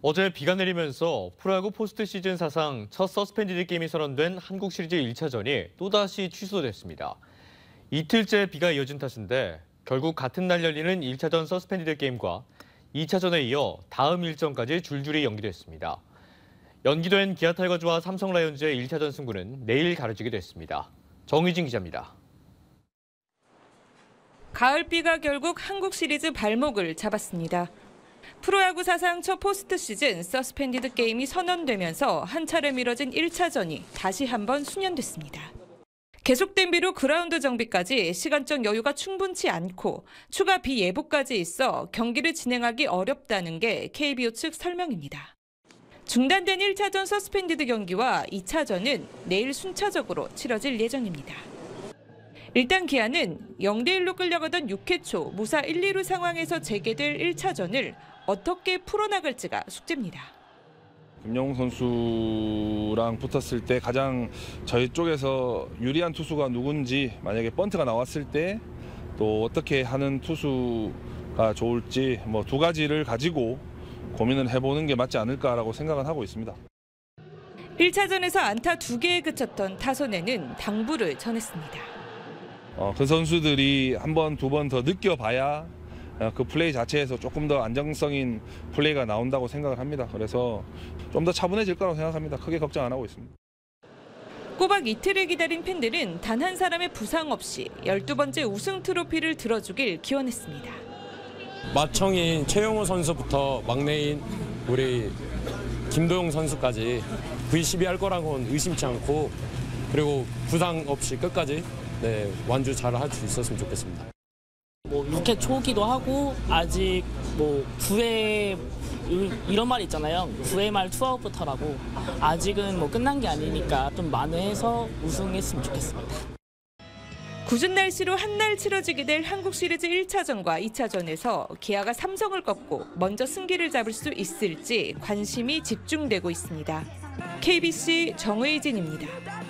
어제 비가 내리면서 프로야구 포스트 시즌 사상 첫 서스펜디드 게임이 선언된 한국 시리즈 1차전이 또다시 취소됐습니다. 이틀째 비가 이어진 탓인데 결국 같은 날 열리는 1차전 서스펜디드 게임과 2차전에 이어 다음 일정까지 줄줄이 연기됐습니다. 연기된 기아 타이거즈와 삼성 라이온즈의 1차전 승부는 내일 가려지게 됐습니다. 정의진 기자입니다. 가을비가 결국 한국 시리즈 발목을 잡았습니다. 프로야구 사상 첫 포스트 시즌 서스펜디드 게임이 선언되면서 한 차례 미뤄진 1차전이 다시 한번 수년됐습니다. 계속된 비로 그라운드 정비까지 시간적 여유가 충분치 않고 추가 비 예보까지 있어 경기를 진행하기 어렵다는 게 KBO 측 설명입니다. 중단된 1차전 서스펜디드 경기와 2차전은 내일 순차적으로 치러질 예정입니다. 일단 기아는 0대1로 끌려가던 6회 초 무사 1, 2루 상황에서 재개될 1차전을 어떻게 풀어나갈지가 숙제입니다. 김영웅 선수랑 붙었을 때 가장 저희 쪽에서 유리한 투수가 누군지, 만약에 번트가 나왔을 때 또 어떻게 하는 투수가 좋을지 두 가지를 가지고 고민을 해보는 게 맞지 않을까라고 생각은 하고 있습니다. 1차전에서 안타 2개에 그쳤던 타선에는 당부를 전했습니다. 그 선수들이 한 번, 두 번 더 느껴봐야 그 플레이 자체에서 조금 더 안정성인 플레이가 나온다고 생각을 합니다. 그래서 좀 더 차분해질 거라고 생각합니다. 크게 걱정 안 하고 있습니다. 꼬박 이틀을 기다린 팬들은 단 한 사람의 부상 없이 12번째 우승 트로피를 들어주길 기원했습니다. 맏형인 최용호 선수부터 막내인 우리 김도영 선수까지 V12 할 거라고는 의심치 않고, 그리고 부상 없이 끝까지 완주 잘 할 수 있었으면 좋겠습니다. 6회 초기도 하고 아직 9회 이런 말 있잖아요. 9회 말 투아웃부터라고. 아직은 끝난 게 아니니까 좀 만회해서 우승했으면 좋겠습니다. 궂은 날씨로 한날 치러지게 될 한국 시리즈 1차전과 2차전에서 기아가 삼성을 꺾고 먼저 승기를 잡을 수 있을지 관심이 집중되고 있습니다. KBC 정의진입니다.